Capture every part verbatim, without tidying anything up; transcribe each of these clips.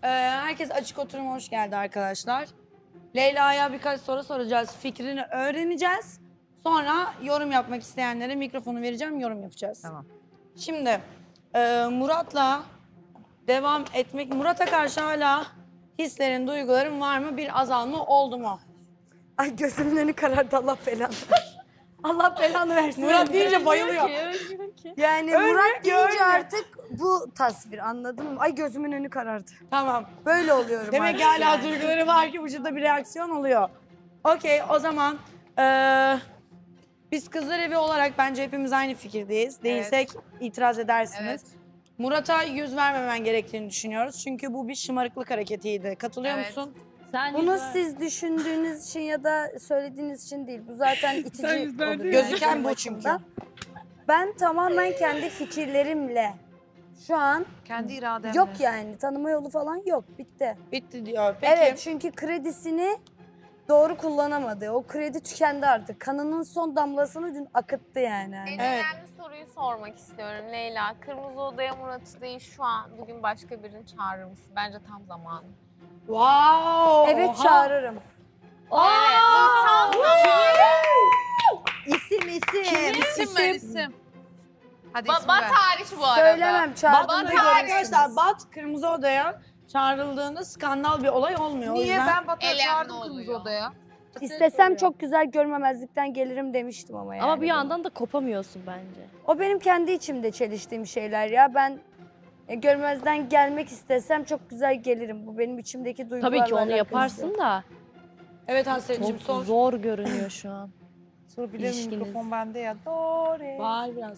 Ee, herkes açık oturuma hoş geldi arkadaşlar. Leyla'ya birkaç soru soracağız. Fikrini öğreneceğiz. Sonra yorum yapmak isteyenlere mikrofonu vereceğim, yorum yapacağız. Tamam. Şimdi e, Murat'la devam etmek... Murat'a karşı hala hislerin, duyguların var mı? Bir azalma oldu mu? Ay gözümün önü karardı, Allah belanı. Allah belanı versin. Murat deyince bayılıyor. Yani Ölmüyor Murat ki, deyince ölmüyor. artık bu tasvir, anladın mı? Ay gözümün önü karardı. Tamam. Böyle oluyorum Demek ki artık hala yani. duyguları var ki vücutta bir reaksiyon oluyor. Okey, o zaman eee, biz kızlar evi olarak bence hepimiz aynı fikirdeyiz. Değilsek itiraz edersiniz. Evet. Murat'a yüz vermemen gerektiğini düşünüyoruz. Çünkü bu bir şımarıklık hareketiydi. Katılıyor Evet. musun? Sen Bunu siz düşündüğünüz için ya da söylediğiniz için değil. Bu zaten itici olur. Yani Gözüken benim bu açımdan. çünkü. Ben tamamen kendi fikirlerimle şu an Kendi irademle. yok yani. Tanıma yolu falan yok. Bitti. Bitti diyor. Peki. Evet, çünkü kredisini doğru kullanamadı. O kredi tükendi artık. Kanının son damlasını dün akıttı yani. En Evet. önemli soruyu sormak istiyorum Leyla. Kırmızı Oda'ya Murat'ı değil şu an bugün başka birini çağırır mısın? Bence tam zamanı. Wow. Evet, oha. çağırırım. Evet, bu tam zamanı. İsim isim. İsim ver isim. Hadi Ba isim Bat ver. hariç bu arada. Söylemem, çağırdığımda Bat'ta görürsünüz. arkadaşlar Bat Kırmızı Oda'ya çağrıldığında skandal bir olay olmuyor. O Niye yüzden... ben Batı'ya Elenme çağırdım oluyor. Kırmızı Oda'ya? İstesem çok güzel görmemezlikten gelirim demiştim ama yani. Ama bir yandan da kopamıyorsun bence. O benim kendi içimde çeliştiğim şeyler ya. Ben e, görmezden gelmek istesem çok güzel gelirim. Bu benim içimdeki duygularla Tabii ki onu alakası yaparsın yok. da Evet Hasretciğim çok sor. zor görünüyor şu an. Sorabilir miyim? İlişkiniz. Mikrofon bende ya. Doğru. Bağır biraz.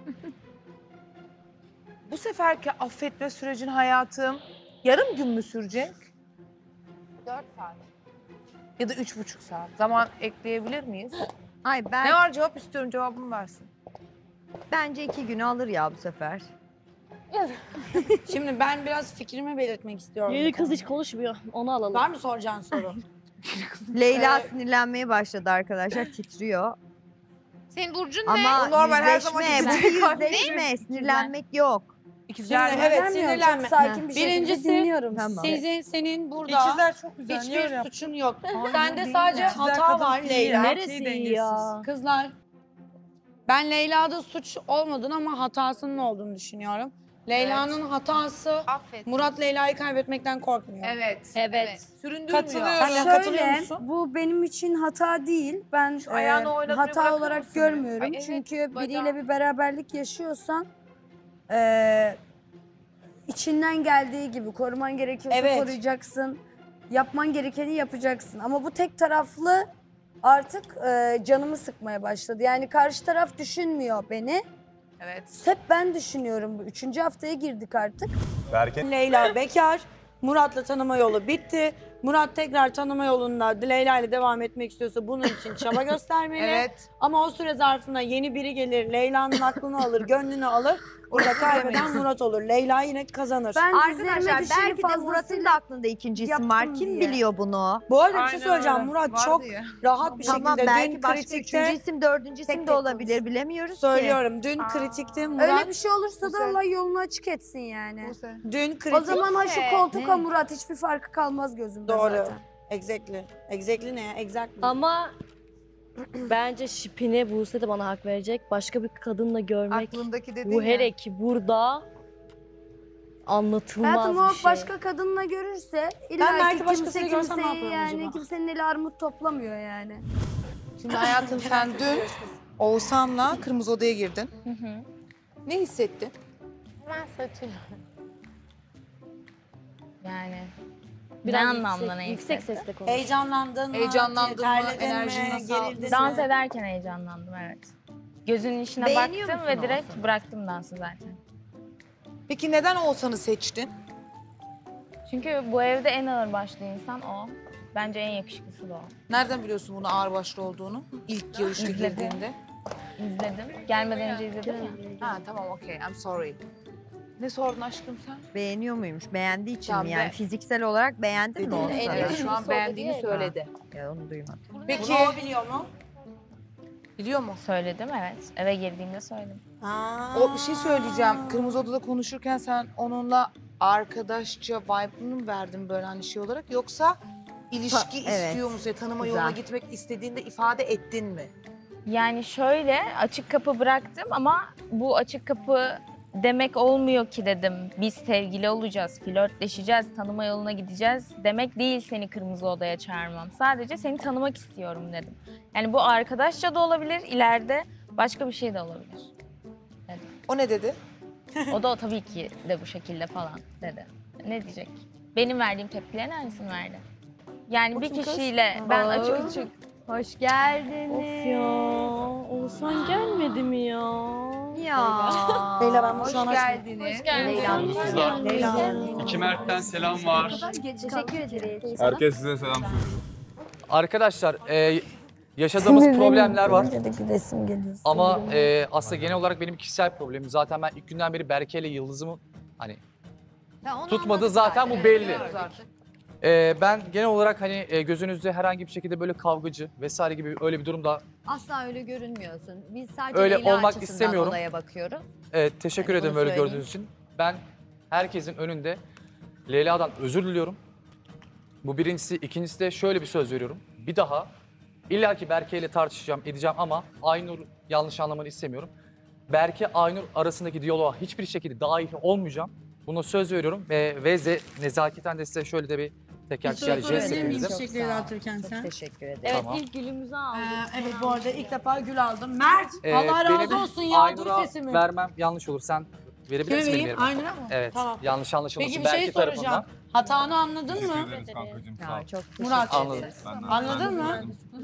Bu seferki affetme sürecin hayatım yarım gün mü sürecek? Dört saat. Ya da üç buçuk saat. Zaman ekleyebilir miyiz? Ay ben Ne var cevap istiyorum, cevabımı versin. bence iki günü alır ya bu sefer. Şimdi ben biraz fikrimi belirtmek istiyorum. Yeni bu kız hiç konuda. konuşmuyor. Onu alalım. Var mı soracağın soru? Leyla Ee, sinirlenmeye başladı arkadaşlar, titriyor. Senin burcun ne? Ama O normal, her zaman yüzleşme, bu titriyor. bir yüzleşme, sinirlenmek yok. İkizler Şimdi mi? evet, Sinirlenmiyorum, sinirlenme. Çok sakin bir Birincisi- şekilde dinliyorum. Tamam. Sizin, senin burada İkizler çok güzel. Niye öyle hiçbir yaptın? suçun yok. Hayır, Sende değil sadece ya. İkizler hata kadın var değil, Leyla. erkeği Neresi dengesiz. ya? Kızlar, ben Leyla'da suç olmadığını ama hatasının olduğunu düşünüyorum. Leyla'nın hatası, Affet. Murat Leyla'yı kaybetmekten korkmuyor. Evet. Evet. Süründürmüyor. Katılıyorum. Sen de katılıyor Şöyle, musun? bu benim için hata değil. Ben Şu ayağını e, oynatmayı hata bırakır olarak mısın? görmüyorum. Ay evet, Çünkü bacağı. biriyle bir beraberlik yaşıyorsan e, içinden geldiği gibi koruman gerekiyorsa Evet. koruyacaksın. Yapman gerekeni yapacaksın. Ama bu tek taraflı artık e, canımı sıkmaya başladı. Yani karşı taraf düşünmüyor beni. Evet. Hep ben düşünüyorum. Bu üçüncü haftaya girdik artık. Berke. Leyla bekar, Murat'la tanıma yolu bitti. Murat tekrar tanıma yolunda Leyla ile devam etmek istiyorsa bunun için çaba göstermeli. Evet. Ama o süre zarfında yeni biri gelir, Leyla'nın aklını alır, gönlünü alır. Burada kaybeden Murat olur. Leyla yine kazanır. Ben Arkadaşlar dizlerime düşeni belki de Murat'ın fazlasıyla da aklında ikinci isim var. yaptım Kim diye. biliyor bunu? Bu arada bir şey Aynen söyleyeceğim. öyle. Murat Vardı çok ya. rahat bir Tamam, şekilde belki dün başka üçüncü kritikte isim, dördüncü isim tek de olabilir. konuş. Bilemiyoruz ki. söylüyorum. Dün kritikte Murat, Öyle bir şey olursa da Güzel. Allah yolunu açık etsin yani. Buse. dün kritik. O zaman ha şu koltuk ha Ne? Murat hiçbir farkı kalmaz gözümde Doğru. zaten. Exactly. Exactly ne ya? Exactly. Ama bence şipine Buse de bana hak verecek. Başka bir kadınla görmek Aklındaki dediğin bu ya. hele ki burada anlatılmaz Hayatım bir o şey. başka kadınla görürse illa Ben belki ki başkasıyla kimse görsem ne kimseyi yaparım yani acaba? kimsenin eli armut toplamıyor yani. Şimdi hayatım sen dün Oğuzhan'la Kırmızı Oda'ya girdin. Ne hissettin? Ben saçım. Yani. Biraz ne yüksek- anlamda ne Yüksek hissettin? sesle konuş. Heyecanlandın mı? Heyecanlandın mı? Terledin Enerjin mi? nasıl? Gerildin Dans mi? ederken heyecanlandım, evet. Gözünün içine Beğeniyor baktım musun ve direkt Oğuzhan'ı? bıraktım dansı zaten. Peki neden Oğuzhan'ı seçtin? Çünkü bu evde en ağırbaşlı insan o. Bence en yakışıklısı da o. Nereden biliyorsun bunu ağırbaşlı olduğunu? İlk yarışta İzledim. girdiğinde. İzledim. Gelmeden önce izledim ya. Ha tamam okey. I'm sorry. Ne sordun aşkım sen? Beğeniyor muymuş? Beğendiği için Tamam, mi? Yani be- fiziksel olarak beğendin mi Dedi. Oğuzhan'ı? Evet, şu an Söyledi beğendiğini ya. söyledi. Ya onu duymadım. Peki Bunu o biliyor mu? biliyor mu? Söyledim, evet. Eve girdiğimde söyledim. Aa. O bir şey söyleyeceğim. Kırmızı Oda'da konuşurken sen onunla arkadaşça vibe'ını mı verdin böyle hani şey olarak yoksa ilişki Ha, evet. istiyor musun? Tanıma Güzel. yoluna gitmek istediğinde ifade ettin mi? Yani şöyle açık kapı bıraktım ama bu açık kapı demek olmuyor ki dedim. Biz sevgili olacağız, flörtleşeceğiz, tanıma yoluna gideceğiz. Demek değil seni kırmızı odaya çağırmam. Sadece seni tanımak istiyorum dedim. Yani bu arkadaşça da olabilir, ileride başka bir şey de olabilir. O ne dedi? O da o tabii ki de bu şekilde falan dedi. Ne diyecek? Benim verdiğim tepkilerin aynısını verdi. Yani bir kişiyle ben açık açık Hoş geldiniz. Of ya. Oğuzhan gelmedi mi ya? Ya. Leyla ben Hoş şu an geldiniz. Hoş geldiniz. Leyla. Leyla. İki Mert'ten selam var. Teşekkür ederiz. Herkes size selam söylüyor. Arkadaşlar e, yaşadığımız problemler var. Resim geliyor. Ama e, aslında genel olarak benim kişisel problemim. Zaten ben ilk günden beri Berke ile Yıldız'ımı hani tutmadı zaten bu belli. E, ben genel olarak hani e, gözünüzde herhangi bir şekilde böyle kavgacı vesaire gibi öyle bir durumda Asla öyle görünmüyorsun. Biz sadece Öyle Leyla olmak açısından istemiyorum. olaya bakıyoruz. evet, teşekkür Hani ederim bunu öyle söyleyeyim. gördüğünüz için. Ben herkesin önünde Leyla'dan özür diliyorum. Bu birincisi. İkincisi de şöyle bir söz veriyorum. Bir daha illaki Berke ile tartışacağım, edeceğim ama Aynur yanlış anlamanı istemiyorum. Berke Aynur arasındaki diyaloğa hiçbir şekilde dahil olmayacağım. Buna söz veriyorum ve, ve ze, nezaketen de size şöyle de bir teker teker jest Söyleyebilir miyim yapayım. çiçekleri dağıtırken Çok sen? teşekkür ederim. Evet Tamam. ilk gülümüzü aldık. Ee, evet bu arada ilk defa gül aldım. Mert Ee, Allah razı benim olsun ya duy Aynur'a sesimi. vermem yanlış olur. Sen verebilir Kime misin benim vereyim? yerime? Aynur'a mı? Evet, Tamam. yanlış anlaşılmasın Peki bir şey Berke soracağım. tarafından. Hatanı anladın mı? Ya, çok teşekkür Murat. Anladım. Anladın mı?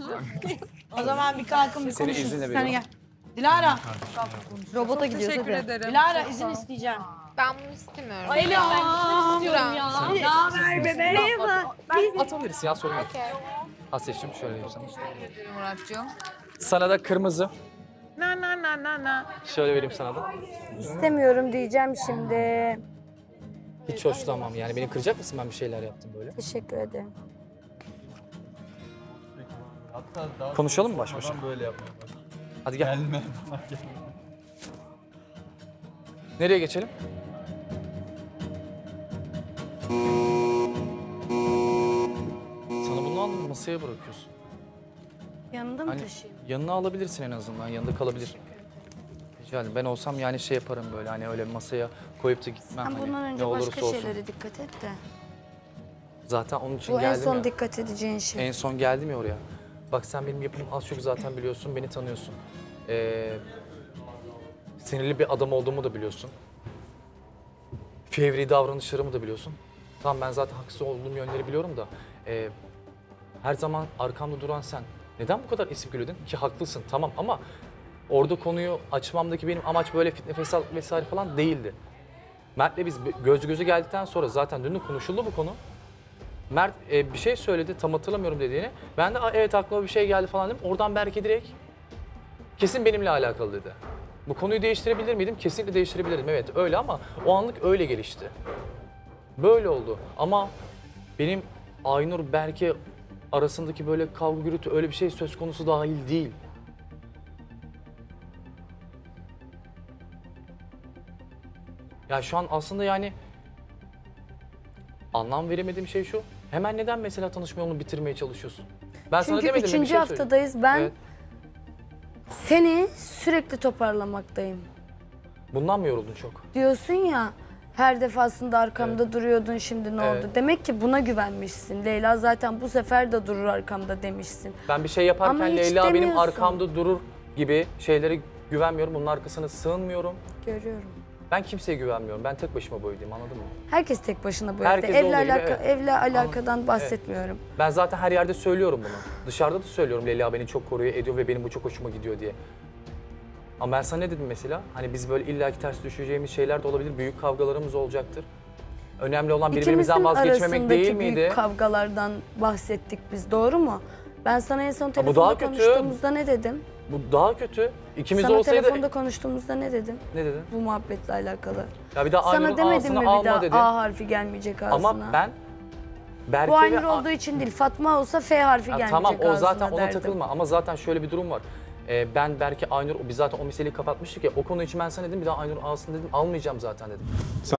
O zaman bir kalkın bir Seni konuşun. izinle Sen veriyorum. gel. Dilara, Robota gidiyoruz hadi. Dilara izin isteyeceğim. Ben bunu istemiyorum. Selam. istiyorum ya. Ne haber bebeğim? Atabilirsin ya sorun yok. Okey. Hasretçim şöyle vereyim sana. Muratcığım. Sana da kırmızı. Na na na na na. Şöyle vereyim sana da. İstemiyorum diyeceğim şimdi. Hiç hoşlanmam yani. Beni kıracak mısın ben bir şeyler yaptım böyle? Teşekkür ederim. Konuşalım mı baş başa? Hadi gel. Nereye geçelim? Sana bunu aldım masaya bırakıyorsun. Yanında mı Hani taşıyayım? yanına alabilirsin en azından. Yanında kalabilir. Rica ederim. Ben olsam yani şey yaparım böyle hani öyle masaya koyup da gitmem. Sen hani, bundan ne önce olursa başka olsun. şeylere dikkat et de. Zaten onun için Bu en geldim son ya. dikkat edeceğin şey. En son geldim ya oraya. Bak sen benim yapımı az çok zaten biliyorsun, beni tanıyorsun. Ee, sinirli bir adam olduğumu da biliyorsun. Fevri davranışlarımı da biliyorsun. Tamam ben zaten haksız olduğum yönleri biliyorum da... e, her zaman arkamda duran sen. Neden bu kadar esip gülüyordun? Ki haklısın tamam ama... Orada konuyu açmamdaki benim amaç böyle fitne fesat vesaire falan değildi. Mert'le biz göz göze geldikten sonra zaten dün de konuşuldu bu konu. Mert e, bir şey söyledi, tam hatırlamıyorum dediğini. Ben de evet aklıma bir şey geldi falan dedim. Oradan Berke direkt kesin benimle alakalı dedi. Bu konuyu değiştirebilir miydim? Kesinlikle değiştirebilirdim. Evet öyle ama o anlık öyle gelişti. Böyle oldu ama benim Aynur Berke arasındaki böyle kavga gürültü öyle bir şey söz konusu dahil değil. Ya şu an aslında yani anlam veremediğim şey şu. Hemen neden mesela tanışma yolunu bitirmeye çalışıyorsun? Ben sana Çünkü demedim mi? Bir üçüncü şey söyleyeyim. haftadayız. Ben Evet. seni sürekli toparlamaktayım. Bundan mı yoruldun çok? Diyorsun ya her defasında arkamda duruyordun şimdi ne Evet. oldu? Demek ki buna güvenmişsin. Leyla zaten bu sefer de durur arkamda demişsin. Ben bir şey yaparken Ama hiç Leyla benim demiyorsun. arkamda durur gibi şeylere güvenmiyorum. Bunun arkasına sığınmıyorum. Görüyorum. Ben kimseye güvenmiyorum. Ben tek başıma boyudayım anladın mı? Herkes tek başına bu evde. Herkes Evle, olduğu gibi, alaka, evet. evle alakadan bahsetmiyorum. Ben zaten her yerde söylüyorum bunu. Dışarıda da söylüyorum Leyla beni çok koruyor ediyor ve benim bu çok hoşuma gidiyor diye. Ama ben sana ne dedim mesela? Hani biz böyle illaki ters düşeceğimiz şeyler de olabilir. Büyük kavgalarımız olacaktır. Önemli olan birbirimizden İkimizin vazgeçmemek arasındaki değil miydi? büyük kavgalardan bahsettik biz, doğru mu? Ben sana en son daha telefonda kötü. konuştuğumuzda ne dedim? Bu daha kötü. İkimiz Sana olsaydı... telefonda konuştuğumuzda ne dedim? Ne dedin? Bu muhabbetle alakalı. Ya bir daha Sana Aynur'un demedim ağzına mi bir alma daha dedin. A harfi gelmeyecek ağzına? Ama ben Berke Bu Aynur ve... olduğu için değil, Fatma olsa F harfi Ya gelmeyecek tamam o ağzına zaten ona derdim. takılma ama zaten şöyle bir durum var. Ee, ben Berke Aynur biz zaten o meseleyi kapatmıştık ya o konu için ben sana dedim bir daha Aynur alsın dedim almayacağım zaten dedim.